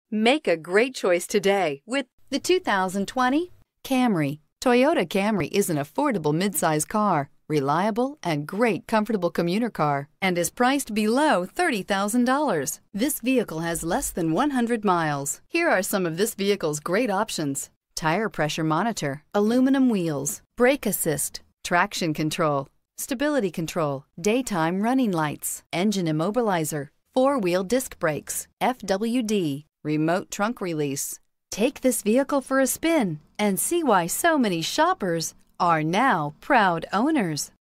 Make a great choice today with the 2020 Camry. Toyota Camry is an affordable midsize car, reliable and great comfortable commuter car, and is priced below $30,000. This vehicle has less than 100 miles. Here are some of this vehicle's great options: tire pressure monitor, aluminum wheels, brake assist, traction control, stability control, daytime running lights, engine immobilizer, four-wheel disc brakes, FWD, remote trunk release. Take this vehicle for a spin and see why so many shoppers are now proud owners.